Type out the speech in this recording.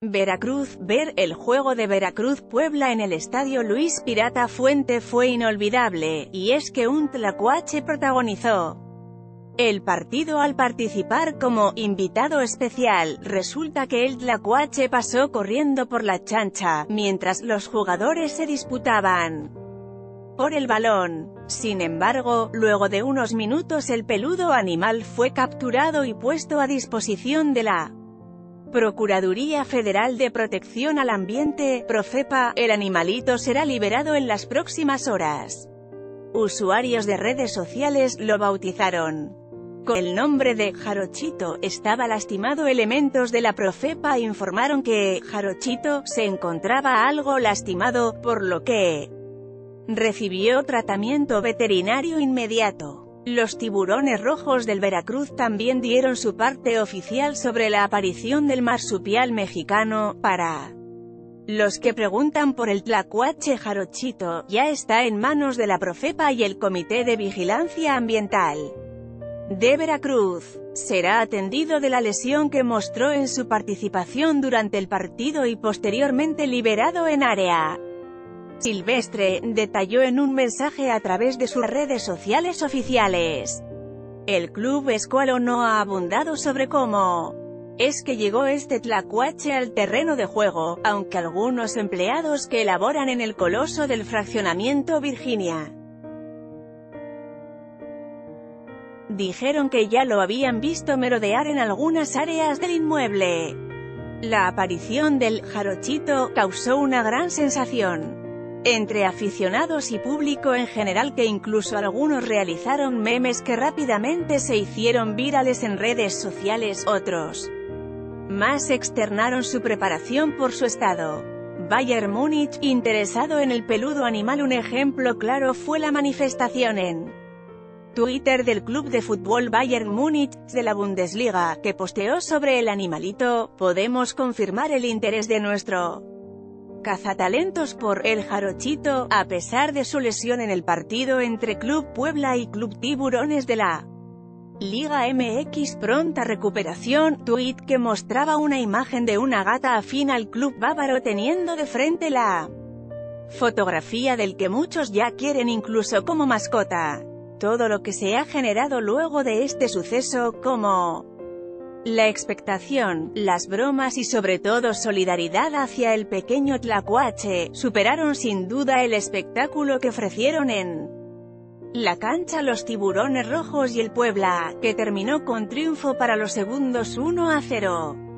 Veracruz. Ver el juego de Veracruz-Puebla en el Estadio Luis Pirata Fuente fue inolvidable, y es que un tlacuache protagonizó el partido al participar como invitado especial. Resulta que el tlacuache pasó corriendo por la cancha, mientras los jugadores se disputaban por el balón. Sin embargo, luego de unos minutos el peludo animal fue capturado y puesto a disposición de la Procuraduría Federal de Protección al Ambiente, Profepa. El animalito será liberado en las próximas horas. Usuarios de redes sociales lo bautizaron con el nombre de Jarochito. Estaba lastimado. Elementos de la Profepa informaron que Jarochito se encontraba algo lastimado, por lo que recibió tratamiento veterinario inmediato. Los tiburones rojos del Veracruz también dieron su parte oficial sobre la aparición del marsupial mexicano. Para los que preguntan por el tlacuache Jarochito, ya está en manos de la Profepa y el Comité de Vigilancia Ambiental de Veracruz. Será atendido de la lesión que mostró en su participación durante el partido y posteriormente liberado en área silvestre, detalló en un mensaje a través de sus redes sociales oficiales. El club escualo no ha abundado sobre cómo es que llegó este tlacuache al terreno de juego, aunque algunos empleados que laboran en el Coloso del Fraccionamiento Virginia dijeron que ya lo habían visto merodear en algunas áreas del inmueble. La aparición del Jarochito causó una gran sensación entre aficionados y público en general, que incluso algunos realizaron memes que rápidamente se hicieron virales en redes sociales. Otros más externaron su preparación por su estado. Bayern Múnich, interesado en el peludo animal. Un ejemplo claro fue la manifestación en Twitter del club de fútbol Bayern Múnich, de la Bundesliga, que posteó sobre el animalito: podemos confirmar el interés de nuestro cazatalentos por el Jarochito, a pesar de su lesión en el partido entre Club Puebla y Club Tiburones de la Liga MX. Pronta recuperación. Tuit que mostraba una imagen de una gata afín al club bávaro teniendo de frente la fotografía del que muchos ya quieren incluso como mascota. Todo lo que se ha generado luego de este suceso, como la expectación, las bromas y sobre todo solidaridad hacia el pequeño tlacuache, superaron sin duda el espectáculo que ofrecieron en la cancha los tiburones rojos y el Puebla, que terminó con triunfo para los segundos 1-0.